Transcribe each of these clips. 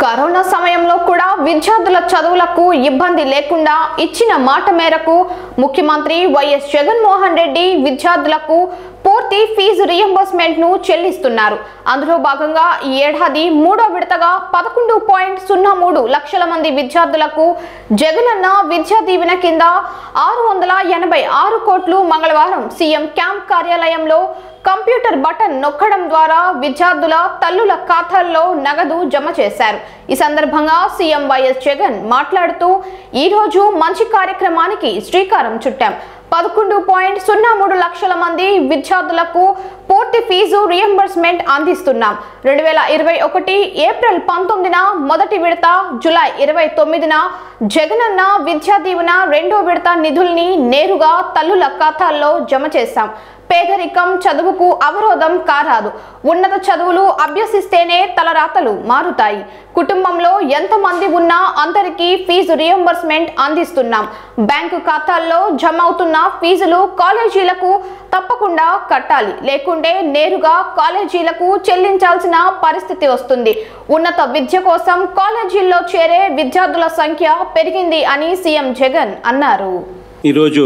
Corona సమయంలో కూడా విద్యార్థుల చదువులకు ఇబ్బంది లేకుండా ఇచ్చిన మాట మేరకు ముఖ్యమంత్రి వైఎస్ జగన్మోహన్ రెడ్డి విద్యార్థులకు పూర్తి ఫీజు రియంబర్స్మెంట్ ను చెల్లిస్తున్నారు. అందులో భాగంగా ఈ ఏడాది మూడో విడతగా 11.03 లక్షల మంది విద్యార్థులకు జగనన్న విద్యా దీవెన కింద 686 కోట్లు మంగళవారం సీఎం క్యాంప్ కార్యాలయంలో కంప్యూటర్ బటన్ నొక్కడం ద్వారా విద్యార్థుల తల్లుల ఖాతాల్లో నగదు జమ చేశారు. ఈ సందర్భంగా సీఎం వైఎస్ జగన్ మాట్లాడుతూ ఈ రోజు మంచి కార్యక్రమానికి శ్రీకారం చుట్టాం. 11.03 లక్షల మంది విద్యార్థులకు పూర్తి ఫీజు రియంబర్స్మెంట్ అందిస్తున్నాం. 2021 ఏప్రిల్ 19న మొదటి విడత, జూలై 29న జగనన్న విద్యా దీవెన రెండో విడత నిధుల్ని నేరుగా తల్లుల ఖాతాల్లో జమ చేశాం. పేదరికం చదువుకు అవరోధం కారాదు. ఉన్నత చదువులు అభ్యసిస్తేనే తలరాతలు మారుతాయి. కుటుంబంలో ఎంతమంది ఉన్నా అందరికీ ఫీజు రియంబర్స్మెంట్ అందిస్తున్నాం. బ్యాంకు ఖాతాల్లో జమ అవుతున్న ఫీజులు కాలేజీలకు తప్పకుండా కట్టాలి, లేకుంటే నేరుగా కాలేజీలకు చెల్లించాల్సిన పరిస్థితి వస్తుంది. ఉన్నత విద్య కోసం కాలేజీల్లో చేరే విద్యార్థుల సంఖ్య పెరిగింది అని సీఎం జగన్ అన్నారు. ఈరోజు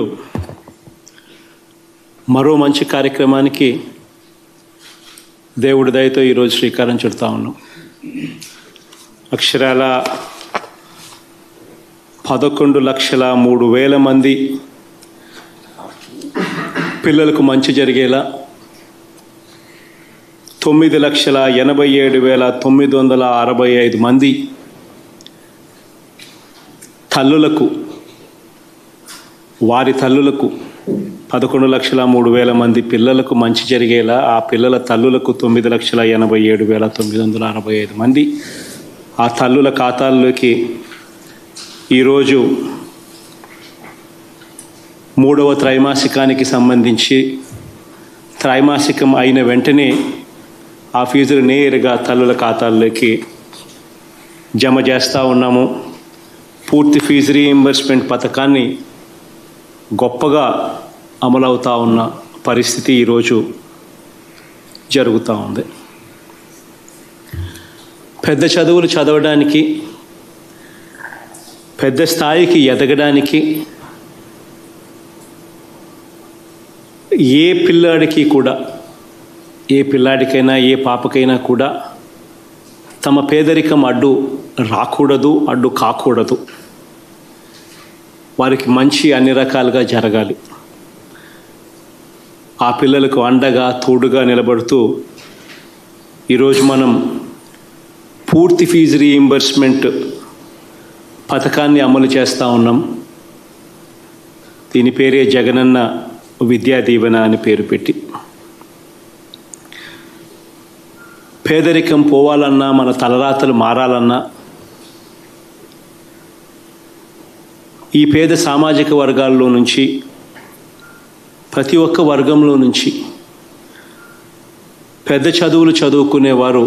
మరో మంచి కార్యక్రమానికి దేవుడి దయతో ఈరోజు శ్రీకారం చుడతా ఉన్నాం. అక్షరాల 11,03,000 మంది పిల్లలకు మంచి జరిగేలా 9,87,965 మంది తల్లులకు, వారి తల్లులకు 11,03,000 మంది పిల్లలకు మంచి జరిగేలా ఆ పిల్లల తల్లులకు 9,87,965 మంది ఆ తల్లుల ఖాతాల్లోకి ఈరోజు మూడవ త్రైమాసికానికి సంబంధించి త్రైమాసికం అయిన వెంటనే ఆ ఫీజులు నేరుగా తల్లుల ఖాతాల్లోకి జమ చేస్తూ ఉన్నాము. పూర్తి ఫీజు రీయింబర్స్మెంట్ పథకాన్ని గొప్పగా అమలవుతూ ఉన్న పరిస్థితి ఈరోజు జరుగుతూ ఉంది. పెద్ద చదువులు చదవడానికి, పెద్ద స్థాయికి ఎదగడానికి ఏ పిల్లాడికి కూడా, ఏ పిల్లాడికైనా ఏ పాపకైనా కూడా తమ పేదరికం అడ్డు రాకూడదు, అడ్డు కాకూడదు. వారికి మంచి అన్ని రకాలుగా జరగాలి. ఆ పిల్లలకు అండగా తోడుగా నిలబడుతూ ఈరోజు మనం పూర్తి ఫీజు రీయింబర్స్మెంట్ పథకాన్ని అమలు చేస్తూ ఉన్నాం. దీని పేరే జగనన్న విద్యా దీవెన అని పేరు పెట్టి. పేదరికం పోవాలన్నా, మన తలరాతలు మారాలన్నా ఈ పేద సామాజిక వర్గాల్లో నుంచి, ప్రతి ఒక్క వర్గంలో నుంచి పెద్ద చదువులు చదువుకునేవారు,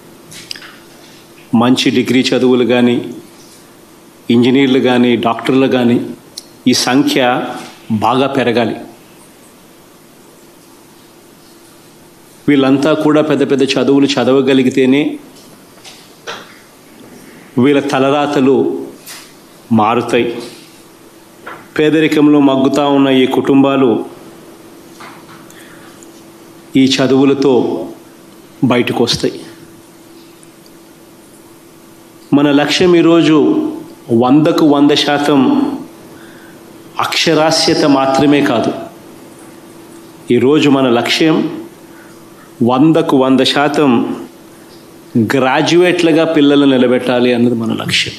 మంచి డిగ్రీ చదువులు కానీ, ఇంజనీర్లు కానీ, డాక్టర్లు కానీ ఈ సంఖ్య బాగా పెరగాలి. వీళ్ళంతా కూడా పెద్ద పెద్ద చదువులు చదవగలిగితేనే వీళ్ళ తలరాతలు మారుతాయి. పేదరికంలో మగ్గుతూ ఉన్న ఈ కుటుంబాలు ఈ చదువులతో బయటకు వస్తాయి. మన లక్ష్యం ఈరోజు 100కు 100% అక్షరాస్యత మాత్రమే కాదు. ఈరోజు మన లక్ష్యం 100కు 100% గ్రాడ్యుయేట్లుగా పిల్లలను నిలబెట్టాలి అన్నది మన లక్ష్యం.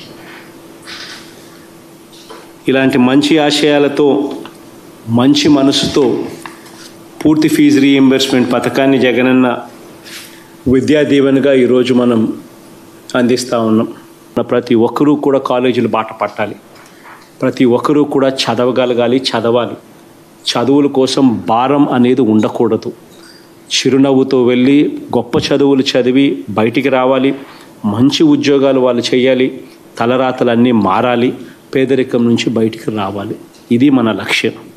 ఇలాంటి మంచి ఆశయాలతో, మంచి మనసుతో పూర్తి ఫీజు రీయింబర్స్మెంట్ పథకాన్ని జగనన్న విద్యా దీవెనగా ఈరోజు మనం అందిస్తూ ఉన్నాం. ప్రతి ఒక్కరూ కూడా కాలేజీలు బాట పట్టాలి. ప్రతి ఒక్కరూ కూడా చదవగలగాలి, చదవాలి. చదువుల కోసం భారం అనేది ఉండకూడదు. చిరునవ్వుతో వెళ్ళి గొప్ప చదువులు చదివి బయటికి రావాలి. మంచి ఉద్యోగాలు వాళ్ళు చేయాలి. తలరాతలన్నీ మారాలి. పేదరికం నుంచి బయటికి రావాలి. ఇది మన లక్ష్యం.